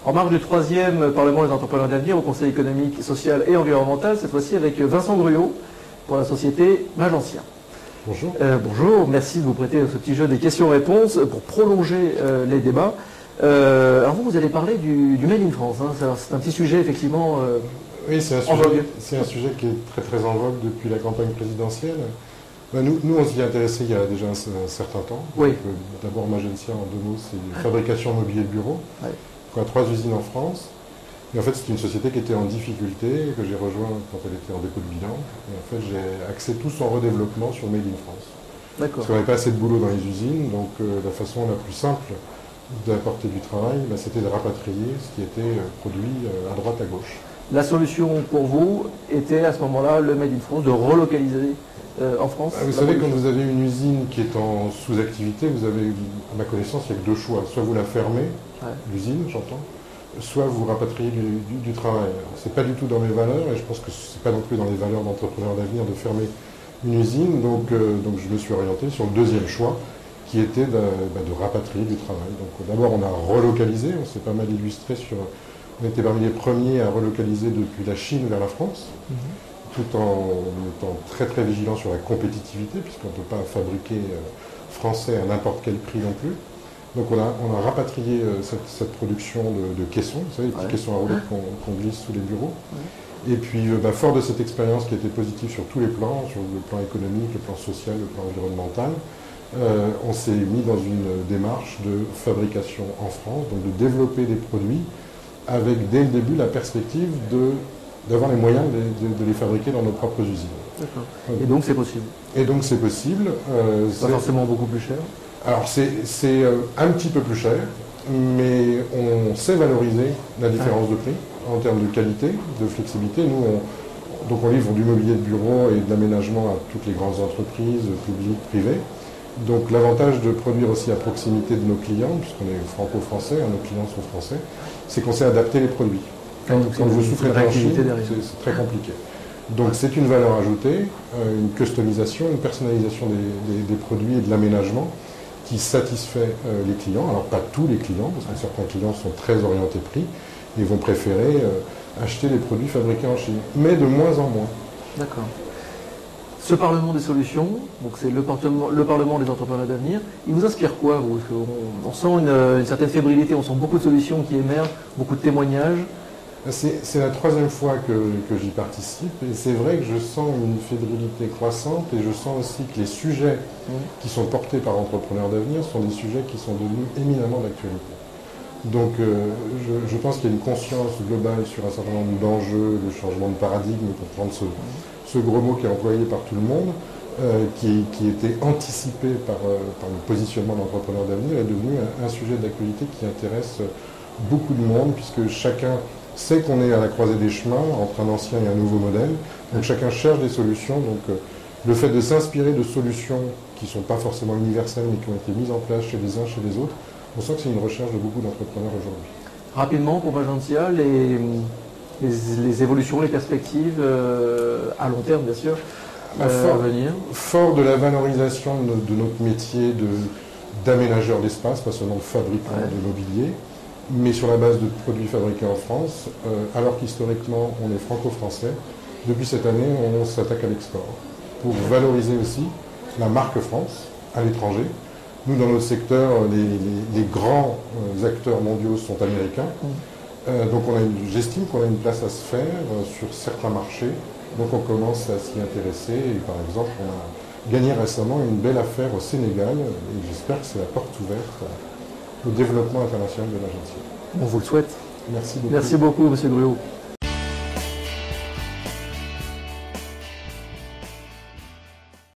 En marge du 3e Parlement des entrepreneurs d'avenir au Conseil économique, social et environnemental, cette fois-ci avec Vincent Gruau pour la société Magencia. Bonjour. Bonjour, merci de vous prêter à ce petit jeu des questions-réponses pour prolonger les débats. Alors vous allez parler du Made in France. Hein. C'est un petit sujet effectivement oui, c'est un sujet qui est très très en vogue depuis la campagne présidentielle. Nous, on s'y est intéressé il y a déjà un certain temps. Oui. D'abord, Magencia, en 2 mots, c'est fabrication mobilier de bureau. Ouais. On a 3 usines en France. Et en fait, c'est une société qui était en difficulté, que j'ai rejoint quand elle était en dépôt de bilan. Et en fait, j'ai axé tout son redéveloppement sur Made in France. D'accord. Parce qu'on n'avait pas assez de boulot dans les usines, donc la façon la plus simple d'apporter du travail, c'était de rapatrier ce qui était produit à droite, à gauche. La solution pour vous était à ce moment-là le Made in France, de relocaliser en France. Vous savez, quand vous avez une usine qui est en sous-activité, vous avez, à ma connaissance, il n'y a que 2 choix. Soit vous la fermez, l'usine, j'entends, soit vous rapatriez du travail. Ce n'est pas du tout dans mes valeurs, et je pense que ce n'est pas non plus dans les valeurs d'entrepreneurs d'avenir de fermer une usine. Donc je me suis orienté sur le 2e choix, qui était de rapatrier du travail. Donc d'abord, on a relocalisé, on s'est pas mal illustré sur... On était parmi les premiers à relocaliser depuis la Chine vers la France, tout en étant très très vigilant sur la compétitivité, puisqu'on ne peut pas fabriquer français à n'importe quel prix non plus. Donc on a rapatrié cette production de caissons, vous savez, les petits caissons à roulettes qu'on glisse sous les bureaux. Et puis fort de cette expérience qui était positive sur tous les plans, sur le plan économique, le plan social, le plan environnemental, on s'est mis dans une démarche de fabrication en France, donc de développer des produits avec dès le début la perspective d'avoir les moyens de les fabriquer dans nos propres usines. D'accord. Et donc c'est possible. Et donc c'est possible. Pas forcément beaucoup plus cher. Alors c'est un petit peu plus cher, mais on sait valoriser la différence de prix en termes de qualité, de flexibilité. Nous, on livre du mobilier de bureau et de l'aménagement à toutes les grandes entreprises, publiques, privées. Donc l'avantage de produire aussi à proximité de nos clients, puisqu'on est franco-français, nos clients sont français, c'est qu'on sait adapter les produits. Quand vous sous-traitez en Chine, c'est très compliqué. Donc c'est une valeur ajoutée, une customisation, une personnalisation des produits et de l'aménagement qui satisfait les clients. Alors pas tous les clients, parce que certains clients sont très orientés prix et vont préférer acheter des produits fabriqués en Chine, mais de moins en moins. D'accord. Ce Parlement des solutions, donc c'est le Parlement des entrepreneurs d'avenir, il vous inspire quoi, vous? Parce qu'on sent une certaine fébrilité, on sent beaucoup de solutions qui émergent, beaucoup de témoignages. C'est la 3e fois que j'y participe, et c'est vrai que je sens une fébrilité croissante, et je sens aussi que les sujets qui sont portés par Entrepreneurs d'avenir sont des sujets qui sont devenus éminemment d'actualité. Donc je pense qu'il y a une conscience globale sur un certain nombre d'enjeux, le changement de paradigme, pour prendre ce gros mot qui est employé par tout le monde, qui était anticipé par le positionnement d'Entrepreneurs d'avenir, est devenu un sujet d'actualité qui intéresse beaucoup de monde, puisque chacun sait qu'on est à la croisée des chemins entre un ancien et un nouveau modèle. Donc chacun cherche des solutions. Donc le fait de s'inspirer de solutions qui ne sont pas forcément universelles, mais qui ont été mises en place chez les uns, chez les autres, on sent que c'est une recherche de beaucoup d'entrepreneurs aujourd'hui. Rapidement, pour Magencia, les évolutions, les perspectives, à long terme bien sûr, à venir. Fort de la valorisation de notre métier d'aménageur d'espace, pas seulement de fabricant de mobilier, mais sur la base de produits fabriqués en France, alors qu'historiquement on est franco-français. Depuis cette année, on s'attaque à l'export, pour valoriser aussi la marque France à l'étranger. Nous, dans notre secteur, les grands acteurs mondiaux sont américains. Donc j'estime qu'on a une place à se faire sur certains marchés. Donc on commence à s'y intéresser. Et par exemple, on a gagné récemment une belle affaire au Sénégal. Et j'espère que c'est la porte ouverte au développement international de l'agence. On vous le souhaite. Merci beaucoup. Merci beaucoup, M. Gruau.